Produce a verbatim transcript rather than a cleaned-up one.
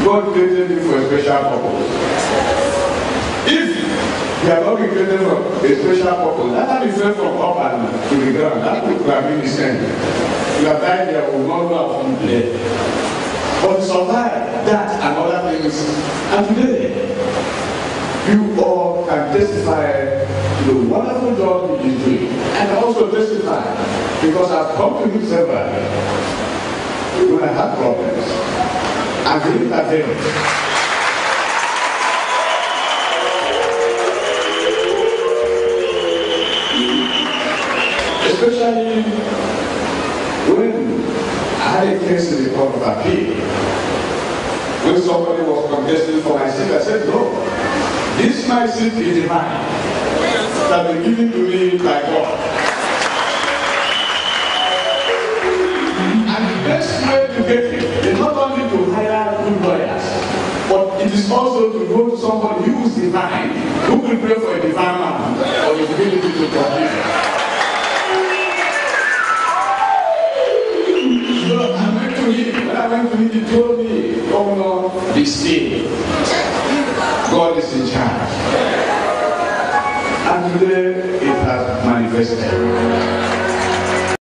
God created you for a special purpose. If you have not been created for a special purpose, that time you fell from up and to the ground, that would have been the same. You have died there, we will not know how to play. But to survive that and other things, and today, you all can testify to the wonderful job he is doing, and also testify because I've come to him several when I had problems, and he looked at them. Especially when I had a case in the Court of Appeal, when somebody was contesting for my seat, I said, no, this my seat is divine, that been given to me by God. And the best way to get it is not only to hire good lawyers, but it is also to go to somebody who is divine, who will pray for a divine man for his ability to forgive. So I went to him. When I went to him, he told me, Governor, be still. God is in charge. And today it has manifested.